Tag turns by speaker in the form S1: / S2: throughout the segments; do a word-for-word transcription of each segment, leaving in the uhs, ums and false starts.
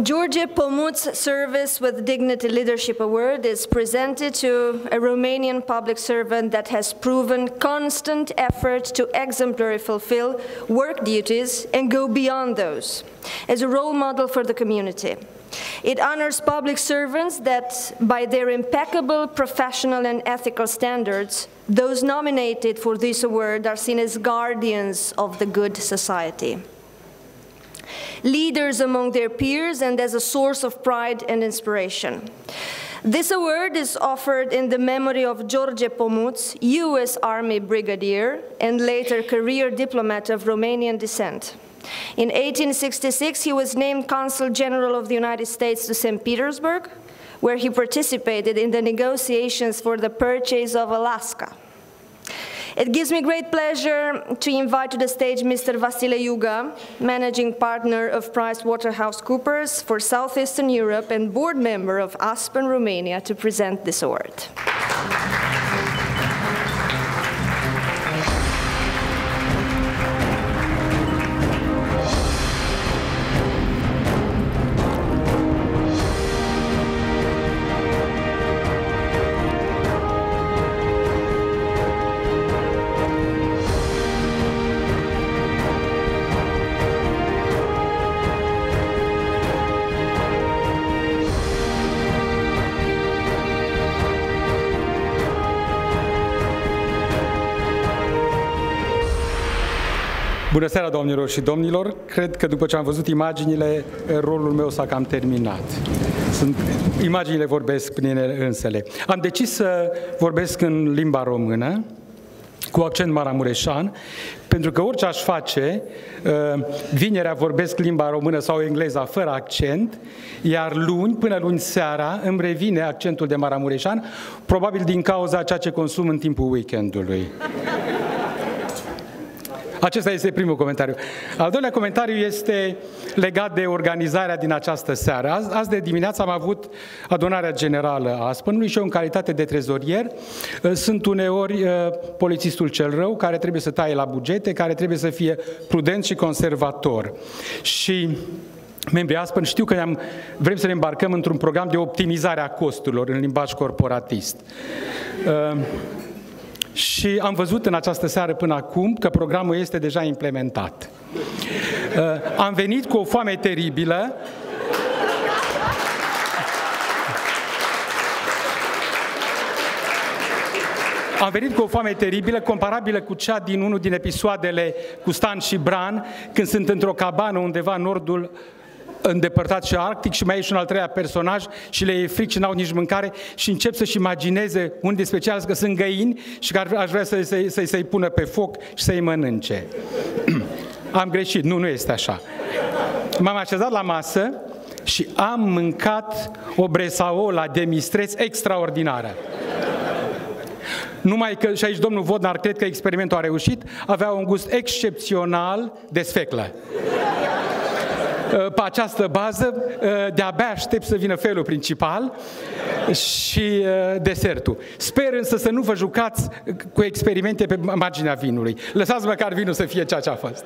S1: George Pomutz Service with Dignity Leadership Award is presented to a Romanian public servant that has proven constant effort to exemplary fulfill work duties and go beyond those, as a role model for the community. It honors public servants that, by their impeccable professional and ethical standards, those nominated for this award are seen as guardians of the good society, leaders among their peers, and as a source of pride and inspiration. This award is offered in the memory of George Pomutz, U S Army Brigadier and later career diplomat of Romanian descent. In eighteen sixty-six, he was named Consul General of the United States to Saint Petersburg, where he participated in the negotiations for the purchase of Alaska. It gives me great pleasure to invite to the stage Mister Vasile Iuga, Managing Partner of PricewaterhouseCoopers for Southeastern Europe and Board Member of Aspen, Romania, to present this award.
S2: Bună seara, doamnelor și domnilor! Cred că după ce am văzut imaginile, rolul meu s-a cam terminat. Sunt, imaginile vorbesc prin ele însele. Am decis să vorbesc în limba română, cu accent maramureșan, pentru că orice aș face, vinerea vorbesc limba română sau engleza fără accent, iar luni, până luni seara, îmi revine accentul de maramureșan, probabil din cauza ceea ce consum în timpul weekendului. Acesta este primul comentariu. Al doilea comentariu este legat de organizarea din această seară. Azi, azi de dimineață am avut adunarea generală a Aspenului și eu, în calitate de trezorier, sunt uneori polițistul cel rău, care trebuie să taie la bugete, care trebuie să fie prudent și conservator. Și membrii Aspen știu că am, vrem să ne îmbarcăm într-un program de optimizare a costurilor în limbaj corporatist. Și am văzut în această seară până acum că programul este deja implementat. Am venit cu o foame teribilă. Am venit cu o foame teribilă, comparabilă cu cea din unul din episoadele cu Stan și Bran, când sunt într-o cabană undeva în nordul îndepărtat și arctic și mai e și un al treilea personaj și le e fric și n-au nici mâncare și încep să-și imagineze unii de special că sunt găini și că aș vrea să-i să, să, să pună pe foc și să-i mănânce. Am greșit, nu, nu este așa. M-am așezat la masă și am mâncat o bresaola de mistreț extraordinară. Numai că, și aici domnul Vodnar cred că experimentul a reușit, avea un gust excepțional de sfeclă. Pe această bază, de-abia aștept să vină felul principal și desertul. Sper însă să nu vă jucați cu experimente pe marginea vinului. Lăsați măcar vinul să fie ceea ce a fost.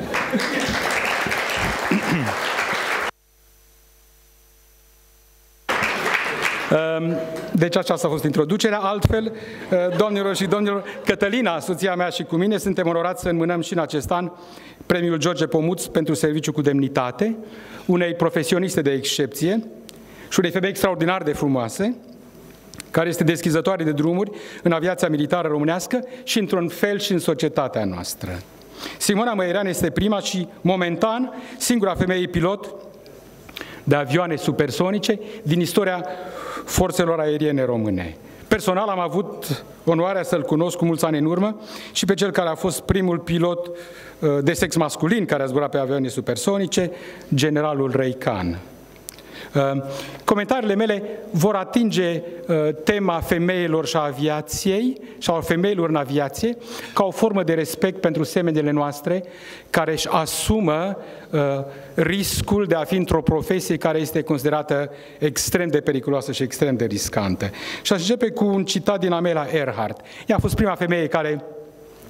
S2: Deci aceasta a fost introducerea. Altfel, doamnelor și domnilor, Cătălina, soția mea și cu mine, suntem onorați să înmânăm și în acest an premiul George Pomutz pentru serviciu cu demnitate, unei profesioniste de excepție și unei femei extraordinar de frumoase, care este deschizătoare de drumuri în aviația militară românească și într-un fel și în societatea noastră. Simona Maierean este prima și, momentan, singura femeie pilot de avioane supersonice din istoria forțelor aeriene române. Personal am avut onoarea să-l cunosc cu mulți ani în urmă și pe cel care a fost primul pilot de sex masculin care a zburat pe avioane supersonice, generalul Răican. Comentariile mele vor atinge tema femeilor și a aviației și a femeilor în aviație ca o formă de respect pentru semenele noastre care își asumă riscul de a fi într-o profesie care este considerată extrem de periculoasă și extrem de riscantă. Și aș începe cu un citat din Amelia Earhart. Ea a fost prima femeie care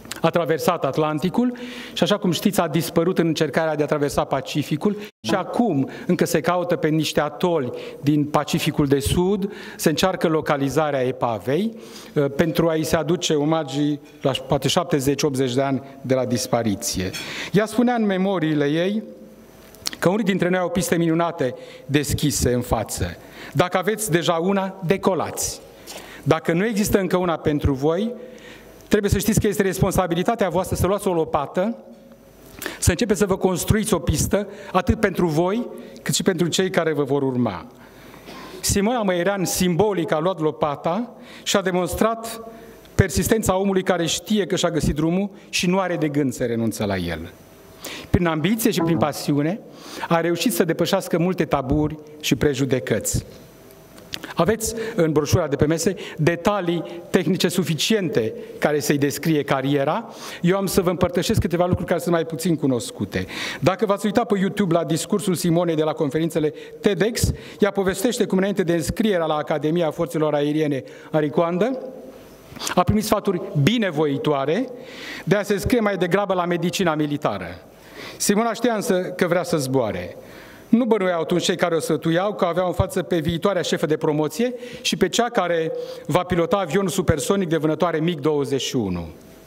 S2: a traversat Atlanticul și, așa cum știți, a dispărut în încercarea de a traversa Pacificul și acum încă se caută pe niște atoli din Pacificul de Sud, se încearcă localizarea epavei pentru a-i se aduce omagii la poate șaptezeci optzeci de ani de la dispariție. Ea spunea în memoriile ei că unii dintre noi au piste minunate deschise în față. Dacă aveți deja una, decolați. Dacă nu există încă una pentru voi, trebuie să știți că este responsabilitatea voastră să luați o lopată, să începeți să vă construiți o pistă, atât pentru voi, cât și pentru cei care vă vor urma. Simona Maierean, simbolic, a luat lopata și a demonstrat persistența omului care știe că și-a găsit drumul și nu are de gând să renunță la el. Prin ambiție și prin pasiune, a reușit să depășească multe taburi și prejudecăți. Aveți în broșura de pe mese detalii tehnice suficiente care să-i descrie cariera. Eu am să vă împărtășesc câteva lucruri care sunt mai puțin cunoscute. Dacă v-ați uitat pe YouTube la discursul Simonei de la conferințele TEDx, ea povestește cum înainte de înscrierea la Academia Forțelor Aeriene Aricoandă, a primit sfaturi binevoitoare de a se înscrie mai degrabă la medicina militară. Simona știa însă că vrea să zboare. Nu bănuiau atunci cei care o sfătuiau că aveau în față pe viitoarea șefă de promoție și pe cea care va pilota avionul supersonic de vânătoare MiG douăzeci și unu.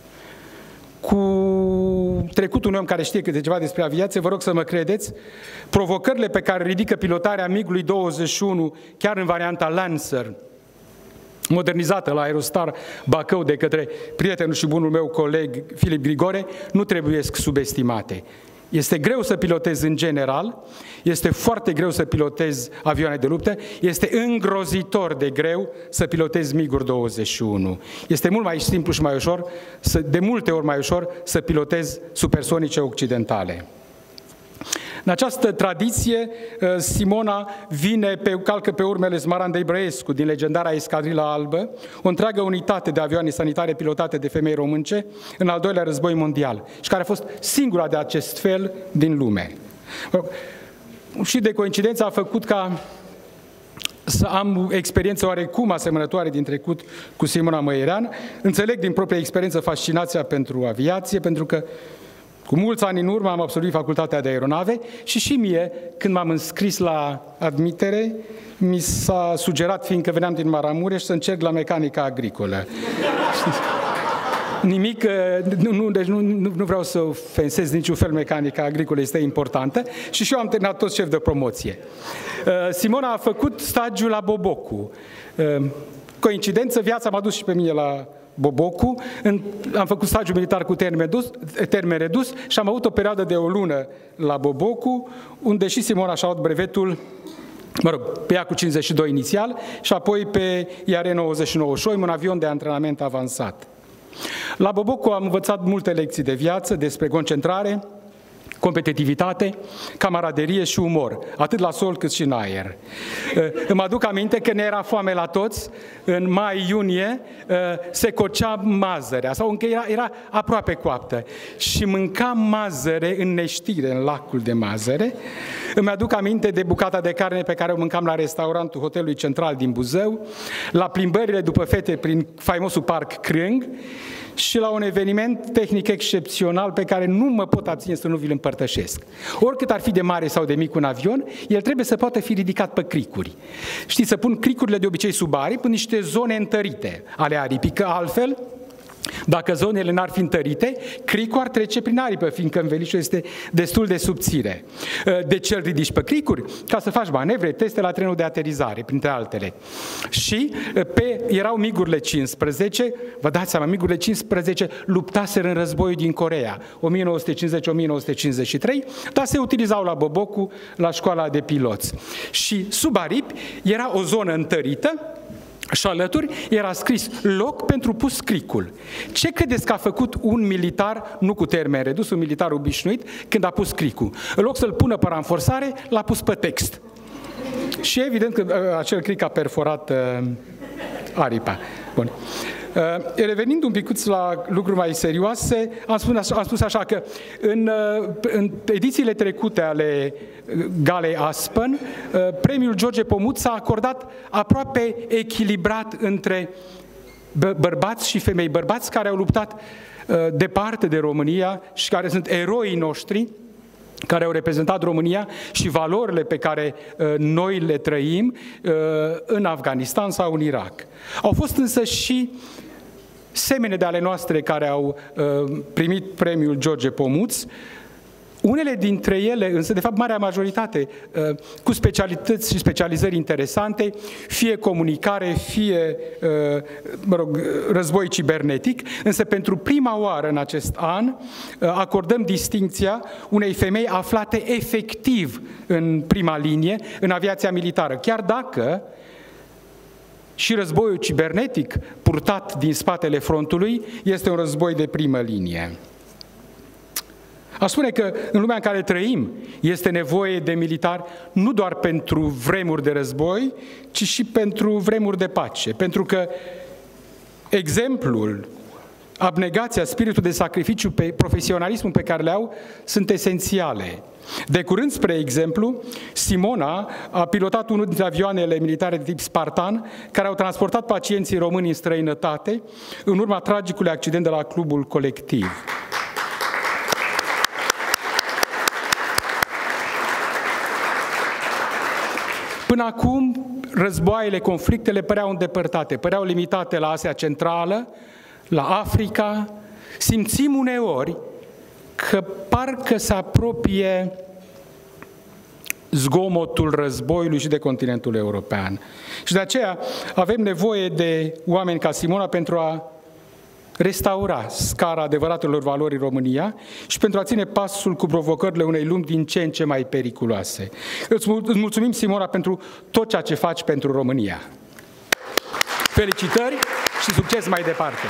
S2: Cu trecutul unui om care știe câte ceva despre aviație, vă rog să mă credeți, provocările pe care ridică pilotarea MiG-ului douăzeci și unu, chiar în varianta Lancer, modernizată la Aerostar Bacău de către prietenul și bunul meu coleg Filip Grigore, nu trebuie subestimate. Este greu să pilotezi în general, este foarte greu să pilotezi avioane de luptă, este îngrozitor de greu să pilotezi MiG-uri douăzeci și unu. Este mult mai simplu și mai ușor, de multe ori mai ușor, să pilotezi supersonice occidentale. În această tradiție, Simona vine pe, calcă pe urmele Smarandei Brăescu din legendara Escadrila Albă, o întreagă unitate de avioane sanitare pilotate de femei românce în al doilea război mondial și care a fost singura de acest fel din lume. Și de coincidență a făcut ca să am experiență oarecum asemănătoare din trecut cu Simona Maierean. Înțeleg din propria experiență fascinația pentru aviație, pentru că cu mulți ani în urmă am absolvit facultatea de aeronave și și mie, când m-am înscris la admitere, mi s-a sugerat, fiindcă veneam din Maramureș, să încerc la mecanica agricolă. Nimic, nu, nu, deci nu, nu vreau să ofensez niciun fel mecanica agricolă, este importantă și și eu am terminat toți șef de promoție. Simona a făcut stagiul la Bobocu. Coincidență, viața m-a dus și pe mine la Bobocu, în, am făcut stagiu militar cu termen, dus, termen redus și am avut o perioadă de o lună la Bobocu, unde și Simona și-a luat brevetul, mă rog, pe ea cu cincizeci și doi inițial și apoi pe I R nouăzeci și nouă Șoim, un avion de antrenament avansat. La Bobocu am învățat multe lecții de viață despre concentrare, competitivitate, camaraderie și umor, atât la sol cât și în aer. Îmi aduc aminte că ne era foame la toți, în mai-iunie se cocea mazărea, sau încă era, era aproape coaptă, și mâncam mazăre în neștire, în lacul de mazăre. Îmi aduc aminte de bucata de carne pe care o mâncam la restaurantul Hotelului Central din Buzău, la plimbările după fete prin faimosul parc Crâng, și la un eveniment tehnic excepțional pe care nu mă pot abține să nu vi-l împărtășesc. Oricât ar fi de mare sau de mic un avion, el trebuie să poată fi ridicat pe cricuri. Știți, să pun cricurile de obicei sub aripi în niște zone întărite ale aripii, că altfel, dacă zonele n-ar fi întărite, cricul ar trece prin aripă, fiindcă învelișul este destul de subțire. De ce îl ridici pe cricuri? Ca să faci manevre, teste la trenul de aterizare, printre altele. Și pe, erau migurile cincisprezece, vă dați seama, migurile cincisprezece luptaseră în războiul din Coreea, o mie nouă sute cincizeci - o mie nouă sute cincizeci și trei, dar se utilizau la Bobocu, la școala de piloți. Și sub aripi era o zonă întărită, și alături era scris loc pentru pus cricul. Ce credeți că a făcut un militar, nu cu termen redus, un militar obișnuit, când a pus cricul? În loc să-l pună pe ranforsare, l-a pus pe text. Și evident că uh, acel cric a perforat uh, aripa. Bun. Uh, revenind un picuț la lucruri mai serioase, am spus așa, am spus așa că în, uh, în edițiile trecute ale Galei Aspen, uh, premiul George Pomutz s-a acordat aproape echilibrat între bă bărbați și femei. Bărbați care au luptat departe de România și care sunt eroii noștri, care au reprezentat România și valorile pe care noi le trăim în Afganistan sau în Irak. Au fost însă și semene de ale noastre care au primit premiul George Pomutz, unele dintre ele, însă de fapt marea majoritate, cu specialități și specializări interesante, fie comunicare, fie mă rog, război cibernetic, însă pentru prima oară în acest an acordăm distincția unei femei aflate efectiv în prima linie, în aviația militară, chiar dacă și războiul cibernetic purtat din spatele frontului este un război de primă linie. Aș spune că în lumea în care trăim este nevoie de militari nu doar pentru vremuri de război, ci și pentru vremuri de pace. Pentru că exemplul, abnegația, spiritul de sacrificiu, pe profesionalismul pe care le au sunt esențiale. De curând, spre exemplu, Simona a pilotat unul dintre avioanele militare de tip Spartan care au transportat pacienții români în străinătate în urma tragicului accident de la clubul colectiv. Până acum, războaiele, conflictele păreau îndepărtate, păreau limitate la Asia Centrală, la Africa. Simțim uneori că parcă se apropie zgomotul războiului și de continentul european. Și de aceea avem nevoie de oameni ca Simona pentru a restaura scara adevăratelor valori în România și pentru a ține pasul cu provocările unei lumi din ce în ce mai periculoase. Îți mulțumim, Simona, pentru tot ceea ce faci pentru România. Felicitări și succes mai departe!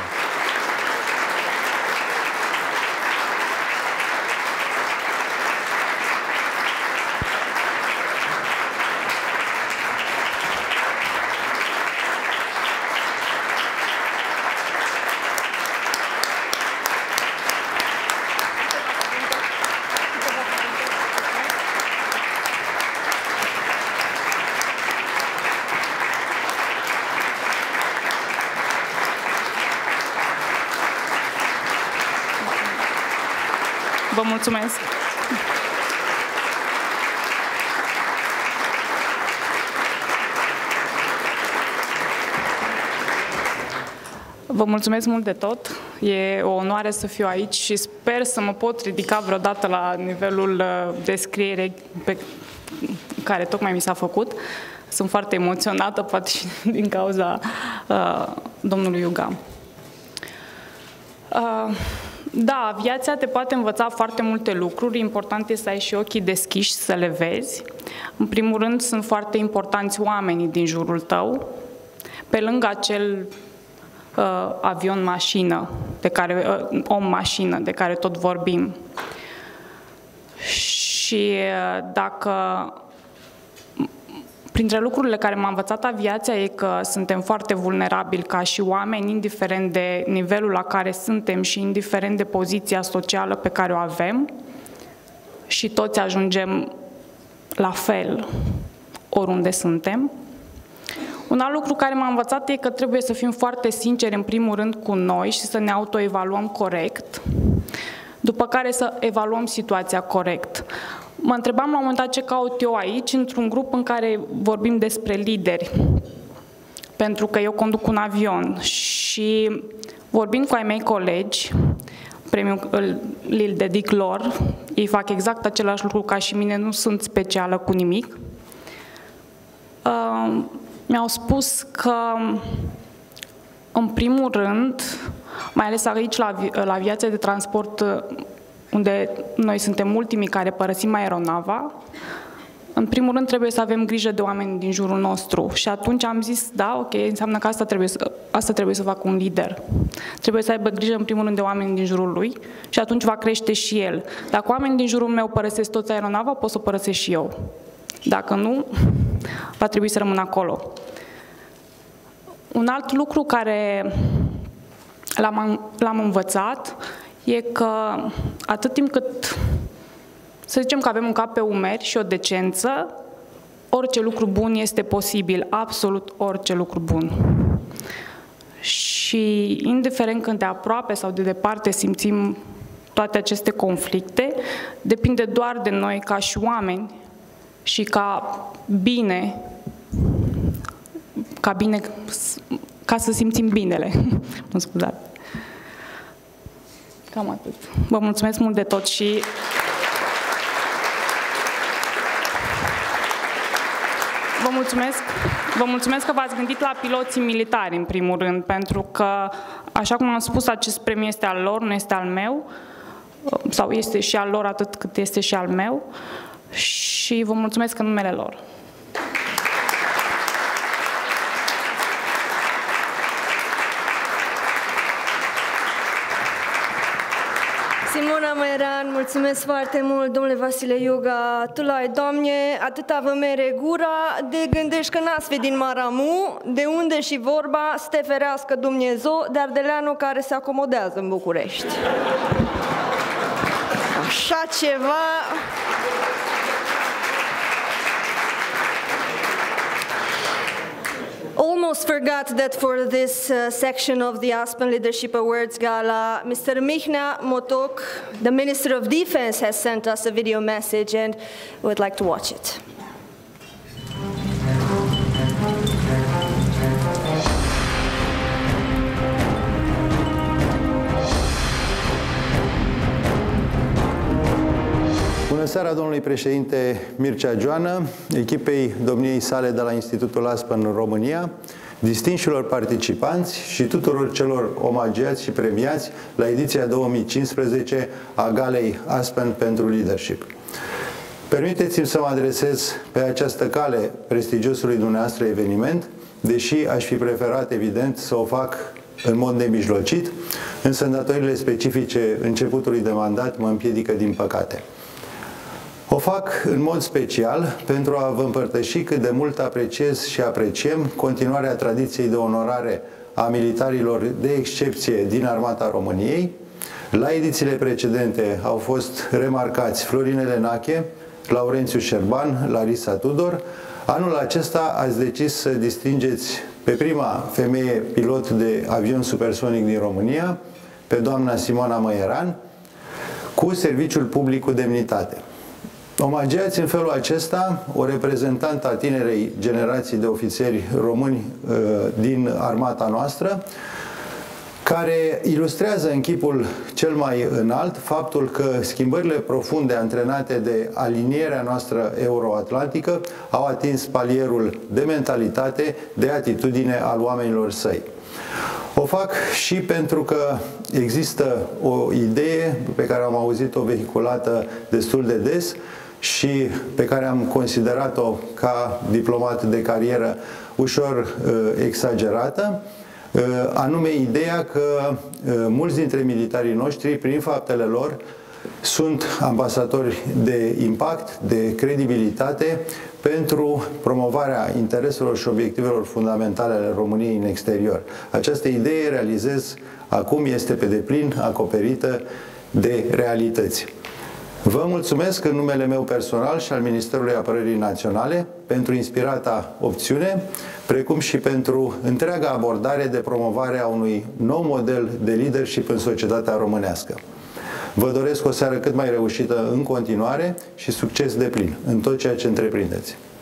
S3: Vă mulțumesc! Vă mulțumesc mult de tot. E o onoare să fiu aici și sper să mă pot ridica vreodată la nivelul descrierii pe care tocmai mi s-a făcut. Sunt foarte emoționată, poate și din cauza uh, domnului Iuga. Uh, Da, aviația te poate învăța foarte multe lucruri, important este să ai și ochii deschiși să le vezi. În primul rând, sunt foarte importanți oamenii din jurul tău, pe lângă acel uh, avion-mașină, de care, uh, om-mașină, de care tot vorbim. Și uh, dacă... Printre lucrurile care m-a învățat aviația e că suntem foarte vulnerabili ca și oameni, indiferent de nivelul la care suntem și indiferent de poziția socială pe care o avem, și toți ajungem la fel oriunde suntem. Un alt lucru care m-a învățat e că trebuie să fim foarte sinceri în primul rând cu noi și să ne autoevaluăm corect, după care să evaluăm situația corect. Mă întrebam la un moment dat ce caut eu aici, într-un grup în care vorbim despre lideri, pentru că eu conduc un avion și vorbind cu ai mei colegi, premiul îl dedic lor, ei fac exact același lucru ca și mine, nu sunt specială cu nimic, uh, mi-au spus că, în primul rând, mai ales aici la, la aviația de transport, unde noi suntem ultimii care părăsim aeronava, în primul rând trebuie să avem grijă de oameni din jurul nostru. Și atunci am zis, da, ok, înseamnă că asta trebuie să, asta trebuie să facă un lider. Trebuie să aibă grijă în primul rând de oameni din jurul lui și atunci va crește și el. Dacă oamenii din jurul meu părăsesc toți aeronava, pot să o părăsesc și eu. Dacă nu, va trebui să rămân acolo. Un alt lucru care l-am învățat e că atât timp cât, să zicem că avem un cap pe umeri și o decență, orice lucru bun este posibil, absolut orice lucru bun. și indiferent când de aproape sau de departe simțim toate aceste conflicte, depinde doar de noi ca și oameni și ca bine, ca bine, ca să simțim binele. Nu scuzați. Cam atât. Vă mulțumesc mult de tot și vă mulțumesc, vă mulțumesc că v-ați gândit la piloții militari, în primul rând, pentru că, așa cum am spus, acest premiu este al lor, nu este al meu, sau este și al lor atât cât este și al meu, și vă mulțumesc în numele lor.
S1: Simona Maierean, mulțumesc foarte mult, domnule Vasile Iuga, tu l-ai, Doamne, atâta vă mere gura, de gândești că n-ați fi din Maramu, de unde și vorba, să te ferească Dumnezeu, de ardeleanul care se acomodează în București. Așa ceva... Almost forgot that for this uh, section of the Aspen Leadership Awards Gala, Mister Mihnea Motok, the Minister of Defense, has sent us a video message and we'd like to watch it.
S4: Bună seara, domnului președinte Mircea Joană, echipei domniei sale de la Institutul Aspen în România, distinșilor participanți și tuturor celor omagiați și premiați la ediția două mii cincisprezece a Galei Aspen pentru Leadership. Permiteți-mi să mă adresez pe această cale prestigiosului dumneavoastră eveniment, deși aș fi preferat, evident, să o fac în mod nemijlocit, însă îndatoririle specifice începutului de mandat mă împiedică din păcate. O fac în mod special pentru a vă împărtăși cât de mult apreciez și apreciem continuarea tradiției de onorare a militarilor de excepție din Armata României. La edițiile precedente au fost remarcați Florin Lenache, Laurențiu Șerban, Larisa Tudor. Anul acesta ați decis să distingeți pe prima femeie pilot de avion supersonic din România, pe doamna Simona Maierean, cu serviciul public cu demnitate. Omagiați în felul acesta o reprezentantă a tinerei generații de ofițeri români uh, din armata noastră, care ilustrează în chipul cel mai înalt faptul că schimbările profunde antrenate de alinierea noastră euroatlantică au atins palierul de mentalitate, de atitudine al oamenilor săi. O fac și pentru că există o idee pe care am auzit-o vehiculată destul de des și pe care am considerat-o ca diplomat de carieră ușor uh, exagerată, uh, anume ideea că uh, mulți dintre militarii noștri, prin faptele lor, sunt ambasadori de impact, de credibilitate pentru promovarea intereselor și obiectivelor fundamentale ale României în exterior. Această idee, realizez acum, este pe deplin acoperită de realități. Vă mulțumesc în numele meu personal și al Ministerului Apărării Naționale pentru inspirata opțiune, precum și pentru întreaga abordare de promovare a unui nou model de leadership în societatea românească. Vă doresc o seară cât mai reușită în continuare și succes deplin în tot ceea ce întreprindeți.